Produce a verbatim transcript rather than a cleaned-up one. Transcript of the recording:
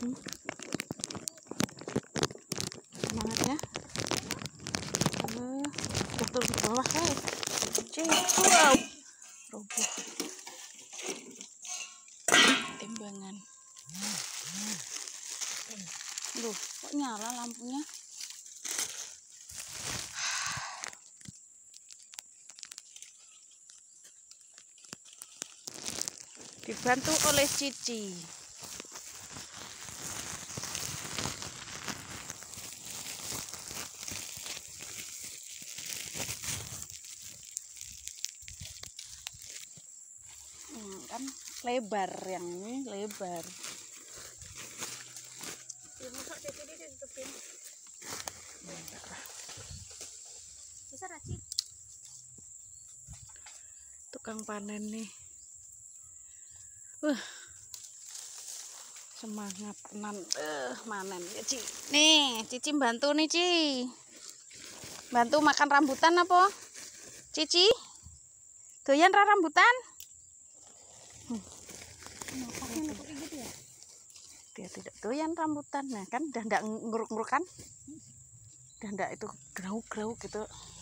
Hmm. Semangat ya. Uh, turun ke bawah kan. Wow. Roboh. Timbangan. Loh, kok nyala lampunya? Dibantu oleh Cici. Hmm, kan lebar, yang ini lebar. Tukang panen nih. Uh, semangat tenan. Uh, manen ya, Ci. Nih, Cici bantu nih, Ci. Bantu makan rambutan apa? Cici? Doyan ra rambutan? Hmm. Dia tidak doyan rambutan. Nah, kan udah enggak nguruk-nguruk kan? Udah enggak itu grauk-grauk gitu.